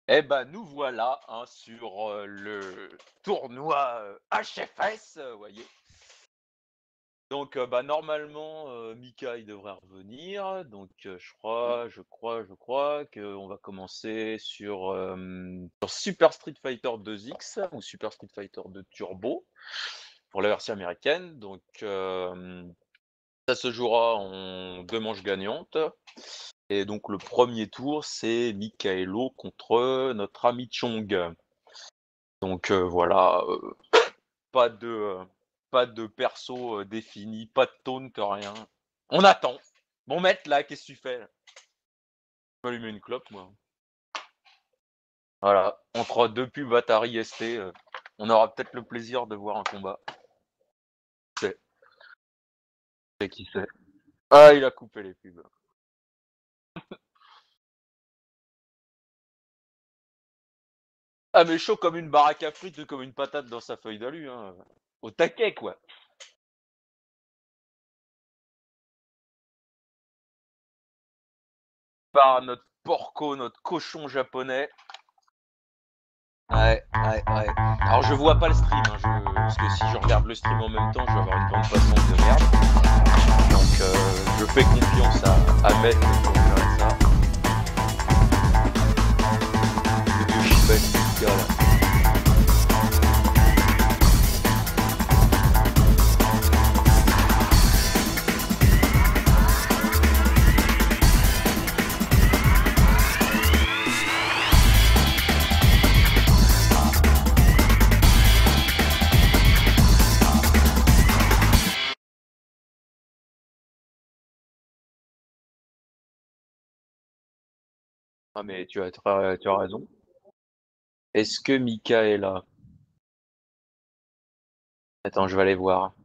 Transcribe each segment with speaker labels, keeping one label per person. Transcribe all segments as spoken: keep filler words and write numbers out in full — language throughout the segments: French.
Speaker 1: Eh ben, nous voilà, hein, sur, heu, le tournoi, heu, H F S, vous voyez? Donc, heu, bah, normalement, heu, Mika, il devrait revenir, donc, heu, je crois je crois je crois qu'on va commencer sur, hem, sur Super Street Fighter deux X ou Super Street Fighter deux Turbo, pour la version américaine, donc, hem, ça se jouera en deux manches gagnantes et donc le premier tour, c'est Mikaelo contre notre ami Chong. Donc, heu, voilà, heu, pas de, heu, pas de perso, heu, défini, pas de taunt, rien. On attend. Bon maître là, qu'est-ce que tu fais là? Je vais m'allumer une clope moi. Voilà, entre deux pubs Atari S T, heu, on aura peut-être le plaisir de voir un combat. Qui sait? Et qui sait? Ah, il a coupé les pubs. Ah mais chaud comme une baraque à frites ou comme une patate dans sa feuille d'alu, hein, au taquet quoi. Par notre porco, notre cochon japonais. Ouais, ouais, ouais. Alors je vois pas le stream, hein, je parce que si je regarde le stream en même temps, je vais avoir une bande passante de merde. Donc heu, je fais confiance à à Maître pour gérer ça. Le vieux Shiba Inu là. Ah mais tu as très tu as raison. Est-ce que Mika est là? Attends, je vais aller voir.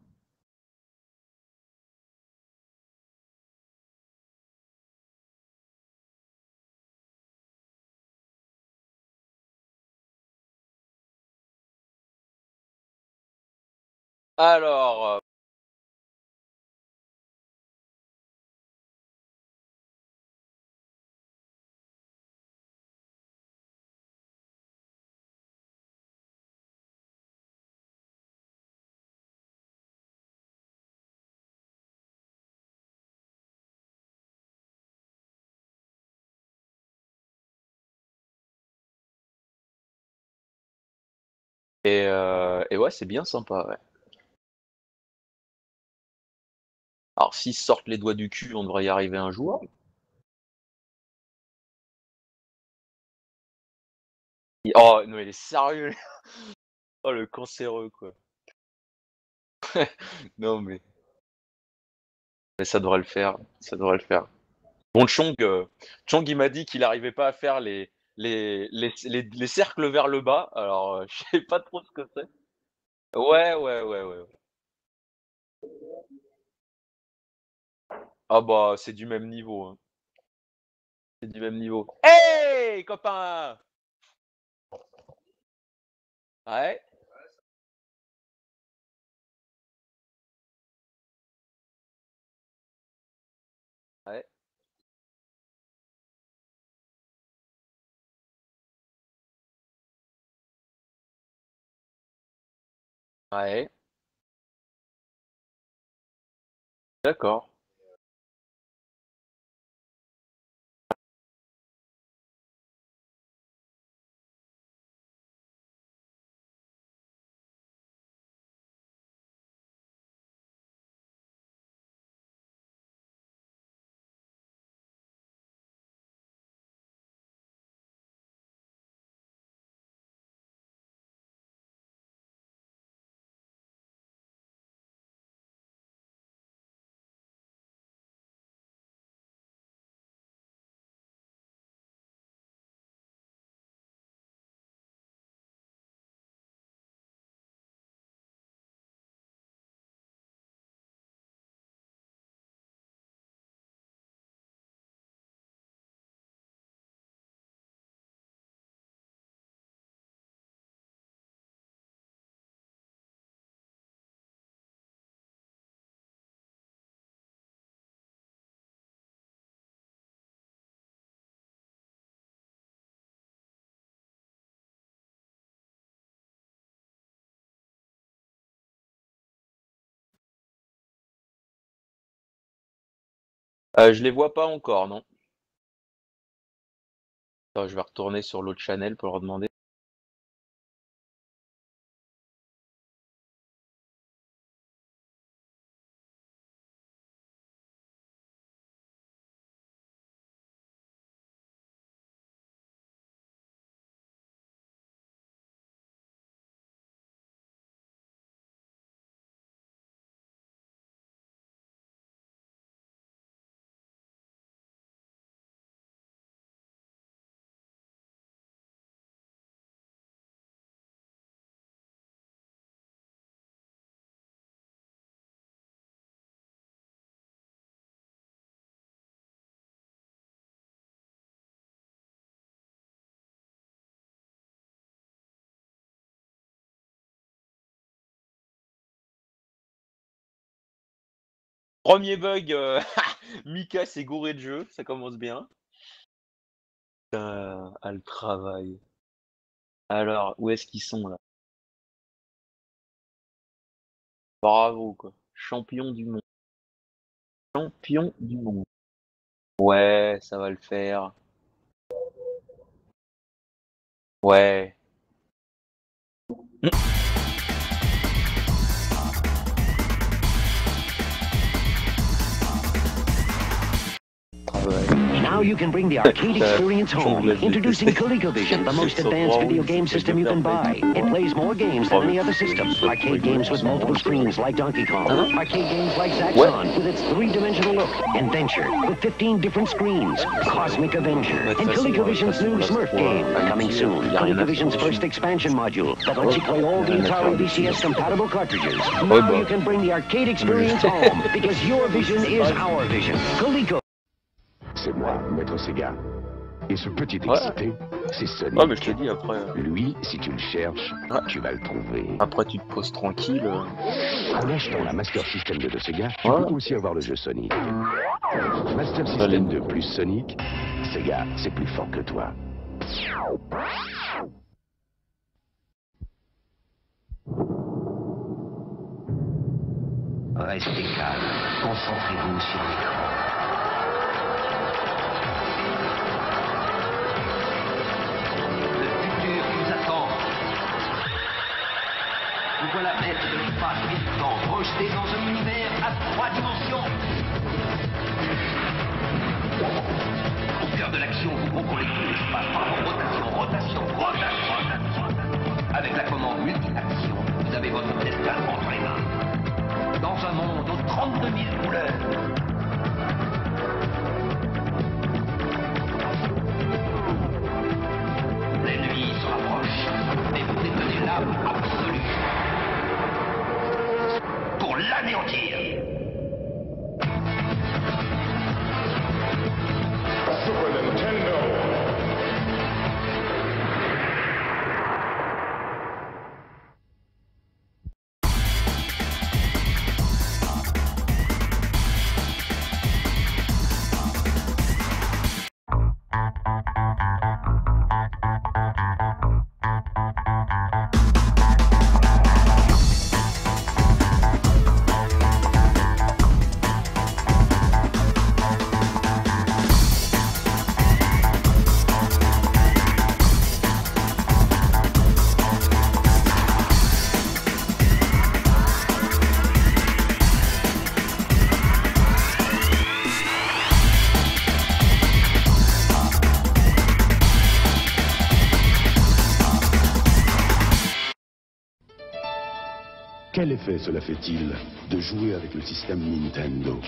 Speaker 1: Alors, heu et heu et ouais, c'est bien sympa, ouais. Alors s'ils sortent les doigts du cul, on devrait y arriver un jour. Et oh non, il est sérieux? Oh le cancéreux quoi. Non mais mais ça devrait le faire, ça devrait le faire. Bon Chong, heu, Chong il m'a dit qu'il arrivait pas à faire les les les c les les cercles vers le bas, alors, heu, je sais pas trop ce que c'est. Ouais, ouais, ouais, ouais, ouais. Ah bah, c'est du même niveau, hein. C'est du même niveau. Hey copain! Ouais, ouais, ouais, d'accord. Euh, je les vois pas encore, non. Attends, je vais retourner sur l'autre channel pour leur demander. Premier bug, euh, Mika s'est gouré de jeu, ça commence bien. Euh, ah, le travail. Alors, où est-ce qu'ils sont là? Bravo, quoi. Champion du monde. Champion du monde. Ouais, ça va le faire. Ouais. Travail.
Speaker 2: Now you can bring the arcade experience home. Introducing ColecoVision, the most advanced video game system you can buy. It plays more games than any other system. Arcade games with multiple screens like Donkey Kong. Arcade games like Zaxxon with its three-dimensional look. Adventure with fifteen different screens. Cosmic Avenger. And ColecoVision's new Smurf game coming soon. ColecoVision's first expansion module that lets you play all the Atari V C S-compatible cartridges. Now you can bring the arcade experience home because your vision is our vision. Coleco.
Speaker 3: C'est moi, Maître Sega. Et ce petit excité, c'est Sonic.
Speaker 1: Ouais, mais je te dis après.
Speaker 3: Lui, si tu le cherches,
Speaker 1: Ouais.
Speaker 3: tu vas le trouver.
Speaker 1: Après, tu te poses tranquille.
Speaker 3: En achetant la Master System de Sega, tu
Speaker 1: Ouais.
Speaker 3: peux aussi avoir le jeu Sonic. Master
Speaker 1: Allez.
Speaker 3: System deux plus Sonic, Sega, c'est plus fort que toi.
Speaker 2: Restez calme. Concentrez-vous sur l'écran. Vous voilà maître de l'espace et du temps, projeté dans un univers à trois dimensions. Au cœur de l'action, vous contrôlez tout l'espace par rotation, rotation, rotation, rotation. Avec la commande multi-action, vous avez votre destin entre les mains. Dans un monde aux trente-deux mille couleurs. L'ennemi se rapproche, mais vous détenez l'âme absolue. Pour l'anéantir.
Speaker 4: Super Nintendo.
Speaker 3: Quel effet cela fait-il de jouer avec le système Nintendo?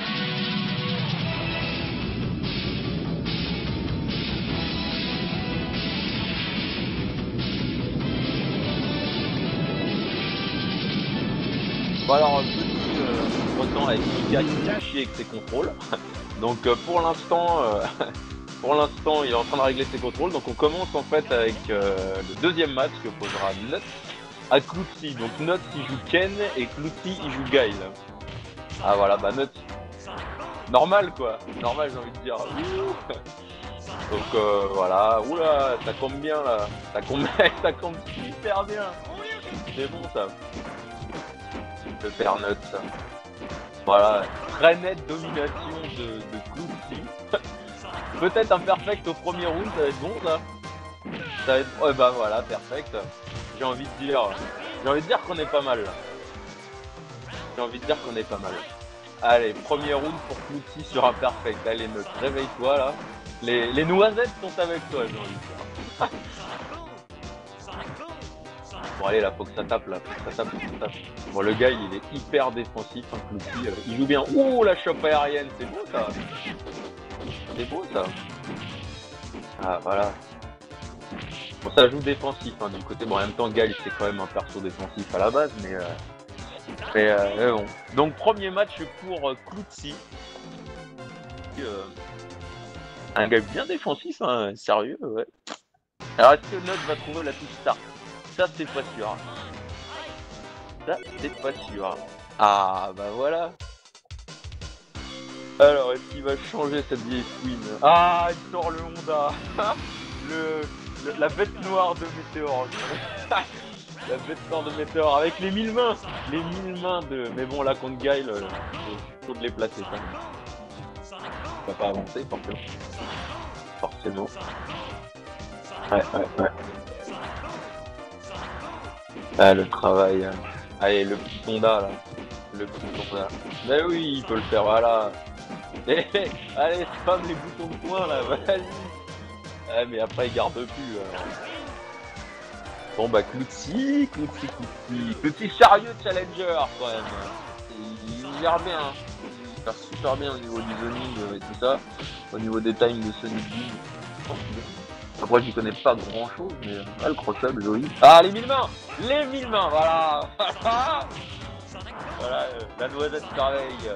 Speaker 1: Bon alors, petit euh, retour avec Mika qui fait chier avec ses contrôles. Donc euh, pour l'instant, euh, pour l'instant, il est en train de régler ses contrôles. Donc on commence en fait avec euh, le deuxième match qui opposera Nuts à Clouty. Donc Nuts il joue Ken et Clouty il joue Guile. Ah voilà, bah Nuts, normal quoi, normal j'ai envie de dire. Donc euh, voilà, oula, ça tombe bien là, ça tombe, ça tombe super bien. C'est bon ça. Le père Nuts. Voilà, très nette domination de, de Cloutzy. Peut-être un perfect au premier round, ça va être bon ça. Ça va être... Ouais bah voilà, perfect. J'ai envie de dire... J'ai envie de dire qu'on est pas mal là. J'ai envie de dire qu'on est pas mal. Allez, premier round pour Cloutzy sur un perfect. Allez, Note, réveille-toi là. Les, les noisettes sont avec toi, j'ai envie de dire. Bon allez là, faut que ça tape là, faut que ça tape, faut que ça tape. Bon le gars il est hyper défensif, hein, Cloutzy, euh, il joue bien. Ouh la chope aérienne, c'est beau ça. C'est beau ça. Ah voilà. Bon ça joue défensif hein, du côté, bon en même temps Gal c'est quand même un perso défensif à la base, mais... Euh... Mais, euh, mais bon. Donc premier match pour euh, Cloutzy. Euh, un gars bien défensif, hein, sérieux, ouais. Alors est-ce que Note va trouver la touche start? Ça c'est pas sûr. Ça c'est pas sûr. Ah bah voilà. Alors est-ce qu'il va changer cette vieille Queen? Ah il sort le Honda. le, le, la bête noire de Météor. La bête noire de Météor avec les mille mains. Les mille mains de... Mais bon là contre Guile, euh, faut de les placer quand même. On va pas avancer forcément. Forcément. Ouais ouais ouais. Ah le travail. Hein. Allez le petit Honda là. Le petit Honda. Mais oui il peut le faire, voilà. Eh, allez spam les boutons de poing là, vas-y. Ah mais après il garde plus alors. Bon bah Cloutzy, Cloutzy, Cloutzy. Petit chariot challenger quand même. Il, il gère bien. Hein. Il gère super bien au niveau du zoning et tout ça. Au niveau des times de Sonic Boom. Après j'y connais pas grand chose mais ah, le cross-up joli. Ah les mille mains. Les mille mains, voilà. Voilà, euh, la noisette se réveille.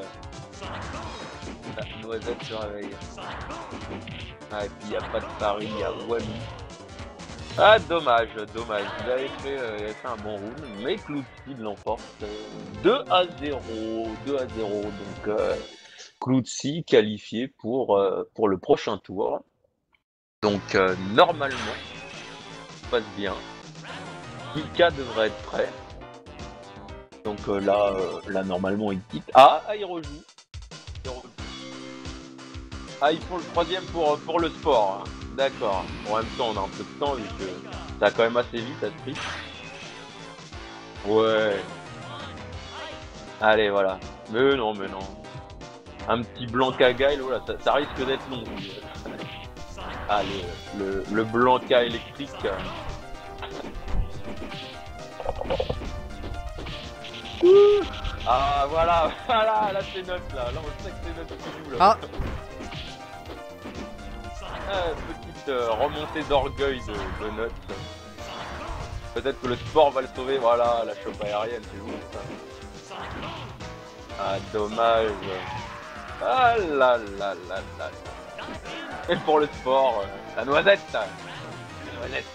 Speaker 1: La noisette se réveille. Ah et puis y a pas de pari, y a Wami. Ah dommage, dommage. Il avait fait, euh, il avait fait un bon round, mais Cloutzy l'emporte euh, deux à zéro. deux à zéro. Donc euh, Cloutzy qualifié pour, euh, pour le prochain tour. Donc euh, normalement, ça se passe bien. Mika devrait être prêt. Donc euh, là, euh, là normalement il quitte. Ah, ah il rejoue. Il rejoue. Ah ils font le troisième pour, pour le sport. Hein. D'accord. En même temps on a un peu de temps vu que ça va quand même assez vite à ce prix. Ouais. Allez voilà. Mais non mais non. Un petit Blanca Guile, voilà, ça, ça risque d'être long. Allez, le, le Blanca électrique. Ah voilà, voilà, là c'est Note là. Là on sait que c'est Note qui joue là.
Speaker 5: Ah.
Speaker 1: Ah, petite euh, remontée d'orgueil de, de Note. Peut-être que le sport va le sauver, voilà, la chope aérienne, c'est bon ça. Ah, dommage. Ah là là là là. Et pour le sport, euh, la noisette. La noisette.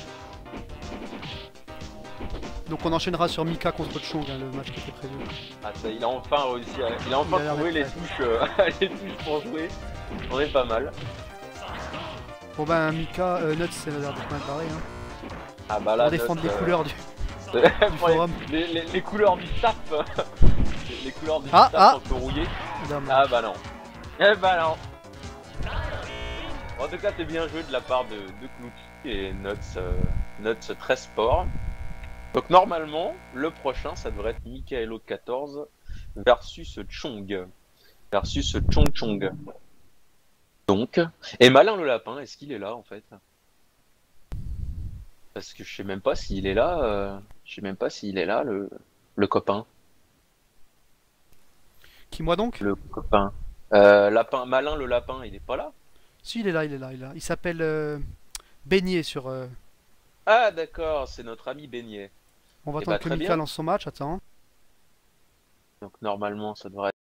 Speaker 5: Donc on enchaînera sur Mika contre Chong, hein, le match qui était prévu.
Speaker 1: Ah ça, il a enfin réussi, à... il a enfin
Speaker 5: il a
Speaker 1: trouvé les touches, euh, les touches pour jouer. On est pas mal.
Speaker 5: Bon ben Mika, euh, Nuts c'est l'air de pas pareil. Hein.
Speaker 1: Ah bah là,
Speaker 5: pour défendre
Speaker 1: Nuts,
Speaker 5: les
Speaker 1: euh...
Speaker 5: couleurs du,
Speaker 1: du
Speaker 5: forum.
Speaker 1: Les, les, les couleurs du staff. les, les couleurs du
Speaker 5: ah,
Speaker 1: staff
Speaker 5: ah.
Speaker 1: un peu rouillées.
Speaker 5: Évidemment.
Speaker 1: Ah bah non. Eh bah non. En tout cas, c'est bien joué de la part de, de Cloutzy et Nuts, euh, Nuts très sport. Donc normalement, le prochain, ça devrait être Mikaelo quatorze versus Chong. Versus Chong Chong. Donc, et Malin le lapin, est-ce qu'il est là en fait? Parce que je sais même pas s'il est là, euh, je sais même pas s'il est là, le, le copain.
Speaker 5: Qui moi donc?
Speaker 1: Le copain. Euh, lapin, Malin le lapin, il est pas là?
Speaker 5: Si il est là, il est là, il est là. Il s'appelle euh, Beignet sur... Euh...
Speaker 1: Ah d'accord, c'est notre ami Beignet.
Speaker 5: On va
Speaker 1: Eh
Speaker 5: attendre
Speaker 1: bah,
Speaker 5: que
Speaker 1: très
Speaker 5: Mika
Speaker 1: bien.
Speaker 5: lance son match, attends.
Speaker 1: Donc normalement ça devrait être...